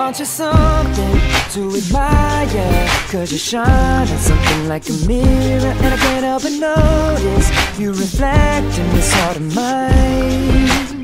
Aren't you something to admire? Cause you shine on something like a mirror, and I can't help but notice you reflect in this heart of mine.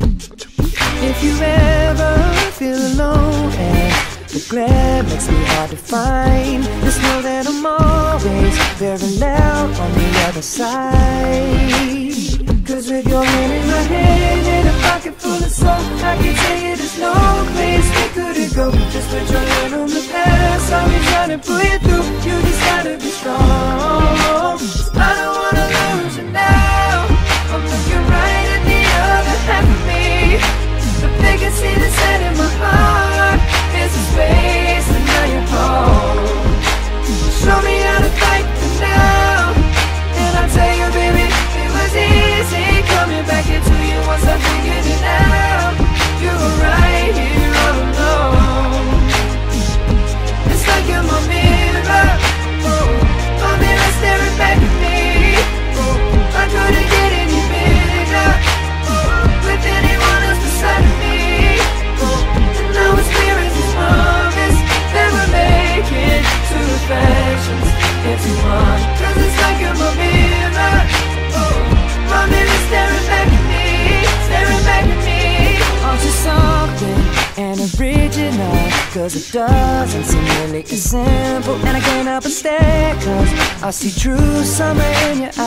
If you ever feel alone and the glare makes me hard to find, just know that I'm always parallel on the other side. Cause with your hand in my hand and a pocket full of soap, I can tell you there's no place we couldn't go. Just put your hand on the past, I'll be trying to pull you through. You just gotta be strong. I don't wanna lose you now. I'm looking right at the other half of me. The vacancy that's set in my heart is a space, and now you're home. Show me how to fight for now, and I'll tell you, baby, it was easy coming back into you once I figured it out. You were right here all alone. It's like you're my mirror, my mirror staring back at me. I couldn't get any bigger with anyone else beside me. And now it's clear as this promise that we're making two reflections into one. Cause it's like you're my mirror, my mirror staring back at me, staring back at me. Aren't you something and original? Cause it doesn't seem really as simple, and I can't help but stare, cause I see true summer in your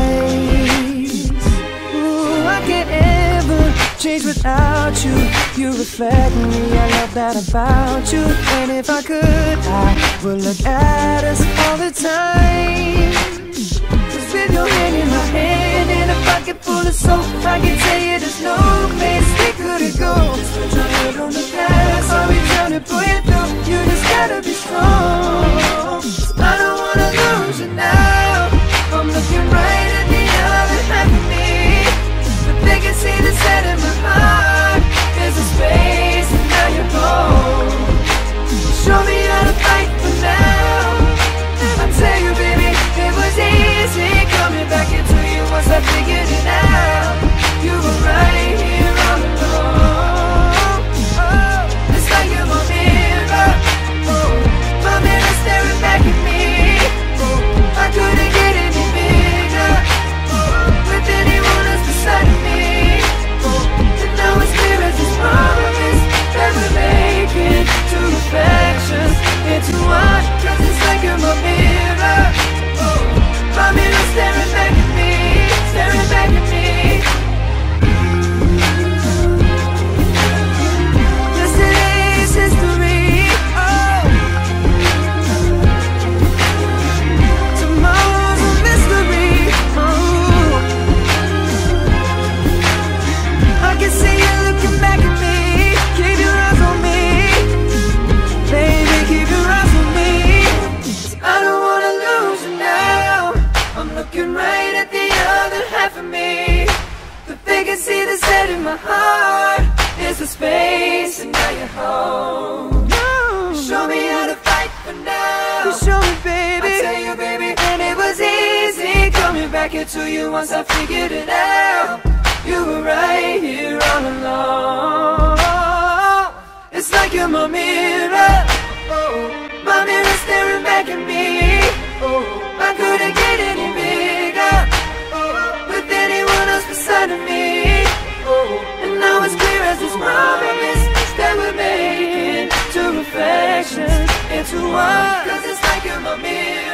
eyes. Ooh, I can't ever change without you. You reflect me, I love that about you. And if I could, I would look at us all the time. Cause with your hand in my hand and a pocket full of soap, I can tell you there's no place we couldn't go. Just put your head on the past, I'll be trying to pull you through. You just gotta be strong. I don't wanna lose you now. I'm looking right at the other half of me. The vacancy that's set in my heart is a space, and now you're home. Show me how to fight for now. I tell you, baby, it was easy coming back into you once I figured it out. You were right here all along. Oh, it's like you're my mirror, my mirror staring back at me. I couldn't get any bigger with anyone else beside me. And now it's clear as this promise that we're making two reflections into one. Cause it's like you're my mirror, my mirror staring back at me, staring back at me. Yesterday's history, tomorrow's a mystery. I can see you looking back at me. Keep your eyes on me, baby, keep your eyes on me. I don't wanna lose you now. I'm looking right at the other half of me. The vacancy that's set in my heart is a space, and now you're home. Show me how to fight for now. You show me, baby. I tell you, baby, and it was easy coming back into you once I figured it out. You were right here all along. It's like you're my mirror, my mirror staring back at me. I couldn't get any bigger with anyone else beside of me. And now it's clear as this promise that we're making two reflections into one. Cause it's like you're my mirror.